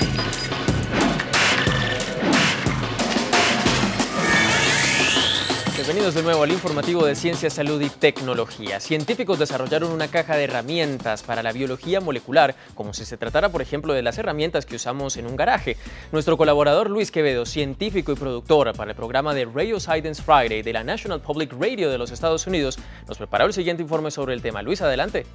Bienvenidos de nuevo al informativo de Ciencia, Salud y Tecnología. Científicos desarrollaron una caja de herramientas para la biología molecular, como si se tratara, por ejemplo, de las herramientas que usamos en un garaje. Nuestro colaborador Luis Quevedo, científico y productor para el programa de Radio Science Friday de la National Public Radio de los Estados Unidos, nos preparó el siguiente informe sobre el tema. Luis, adelante.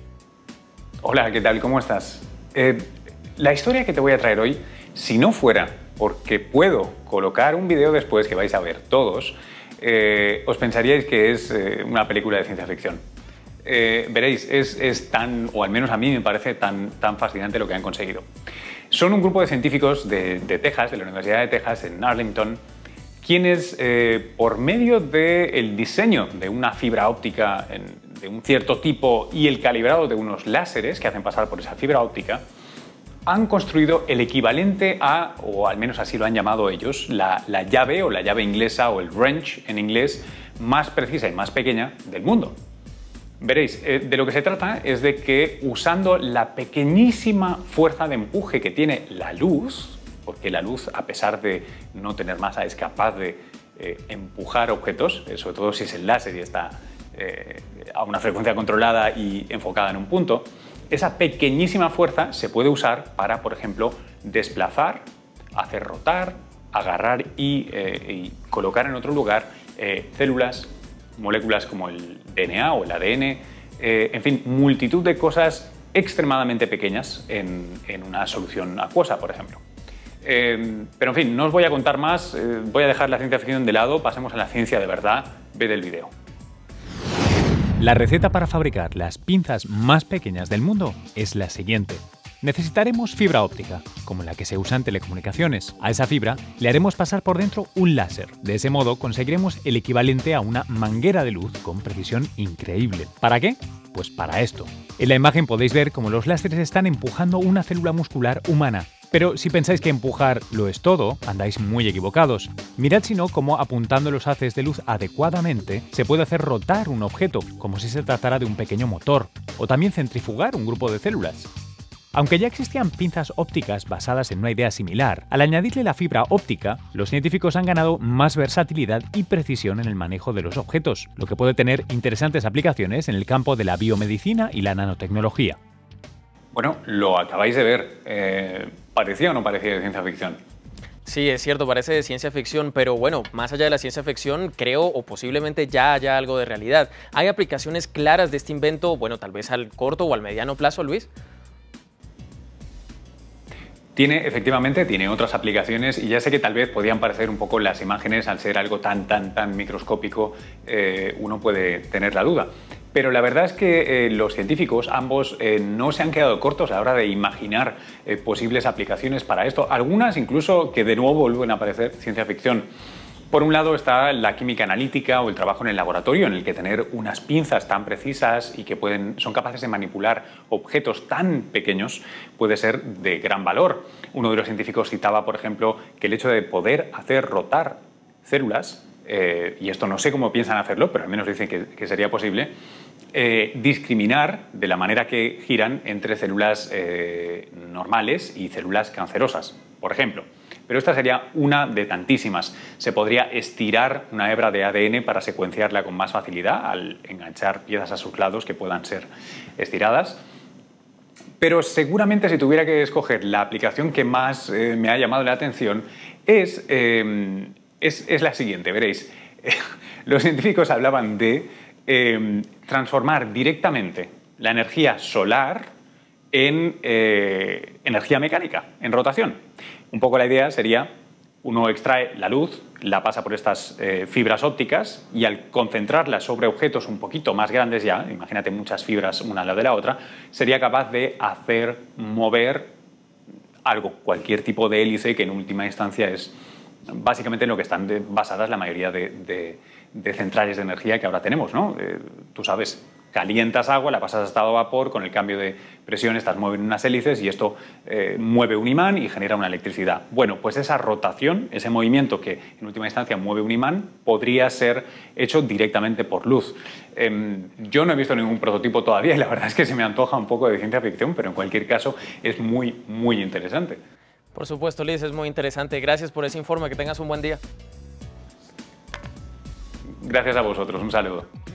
Hola, ¿qué tal? ¿Cómo estás? La historia que te voy a traer hoy, si no fuera porque puedo colocar un video después que vais a ver todos, os pensaríais que es una película de ciencia ficción. Veréis, es tan, o al menos a mí me parece tan fascinante lo que han conseguido. Son un grupo de científicos de Texas, de la Universidad de Texas, en Arlington, quienes, por medio del diseño de una fibra óptica de un cierto tipo y el calibrado de unos láseres que hacen pasar por esa fibra óptica, han construido el equivalente a, o al menos así lo han llamado ellos, la llave o la llave inglesa o el wrench en inglés más precisa y más pequeña del mundo. Veréis, de lo que se trata es de que usando la pequeñísima fuerza de empuje que tiene la luz, porque la luz, a pesar de no tener masa, es capaz de empujar objetos, sobre todo si es el láser y está a una frecuencia controlada y enfocada en un punto, esa pequeñísima fuerza se puede usar para, por ejemplo, desplazar, hacer rotar, agarrar y colocar en otro lugar células, moléculas como el DNA o el ADN, en fin, multitud de cosas extremadamente pequeñas en una solución acuosa, por ejemplo. Pero en fin, no os voy a contar más, voy a dejar la ciencia ficción de lado, pasemos a la ciencia de verdad, ved el vídeo. La receta para fabricar las pinzas más pequeñas del mundo es la siguiente. Necesitaremos fibra óptica, como la que se usa en telecomunicaciones. A esa fibra le haremos pasar por dentro un láser. De ese modo conseguiremos el equivalente a una manguera de luz con precisión increíble. ¿Para qué? Pues para esto. En la imagen podéis ver cómo los láseres están empujando una célula muscular humana. Pero si pensáis que empujar lo es todo, andáis muy equivocados. Mirad si no cómo apuntando los haces de luz adecuadamente se puede hacer rotar un objeto, como si se tratara de un pequeño motor, o también centrifugar un grupo de células. Aunque ya existían pinzas ópticas basadas en una idea similar, al añadirle la fibra óptica, los científicos han ganado más versatilidad y precisión en el manejo de los objetos, lo que puede tener interesantes aplicaciones en el campo de la biomedicina y la nanotecnología. Bueno, lo acabáis de ver. ¿Parecía o no parecía de ciencia ficción? Sí, es cierto, parece de ciencia ficción, pero bueno, más allá de la ciencia ficción, creo o posiblemente ya haya algo de realidad. ¿Hay aplicaciones claras de este invento, bueno, tal vez al corto o al mediano plazo, Luis? Efectivamente, tiene otras aplicaciones y ya sé que tal vez podían parecer un poco las imágenes, al ser algo tan microscópico, uno puede tener la duda. Pero la verdad es que los científicos, ambos, no se han quedado cortos a la hora de imaginar posibles aplicaciones para esto, algunas incluso que de nuevo vuelven a parecer ciencia ficción. Por un lado está la química analítica o el trabajo en el laboratorio, en el que tener unas pinzas tan precisas y que son capaces de manipular objetos tan pequeños puede ser de gran valor. Uno de los científicos citaba, por ejemplo, que el hecho de poder hacer rotar células, y esto no sé cómo piensan hacerlo, pero al menos dicen que sería posible, discriminar de la manera que giran entre células normales y células cancerosas, por ejemplo. Pero esta sería una de tantísimas. Se podría estirar una hebra de ADN para secuenciarla con más facilidad al enganchar piezas a sus lados que puedan ser estiradas. Pero seguramente si tuviera que escoger la aplicación que más me ha llamado la atención es la siguiente, veréis. Los científicos hablaban de transformar directamente la energía solar en energía mecánica, en rotación. Un poco la idea sería, uno extrae la luz, la pasa por estas fibras ópticas y al concentrarla sobre objetos un poquito más grandes ya, imagínate muchas fibras una al lado de la otra, sería capaz de hacer mover algo, cualquier tipo de hélice, que en última instancia es básicamente en lo que están basadas la mayoría de centrales de energía que ahora tenemos, ¿no? Tú sabes, calientas agua, la pasas a estado de vapor, con el cambio de presión estas mueven unas hélices y esto mueve un imán y genera una electricidad. Bueno, pues esa rotación, ese movimiento que en última instancia mueve un imán, podría ser hecho directamente por luz. Yo no he visto ningún prototipo todavía y la verdad es que se me antoja un poco de ciencia ficción, pero en cualquier caso es muy interesante. Por supuesto, Liz, es muy interesante. Gracias por ese informe, que tengas un buen día. Gracias a vosotros, un saludo.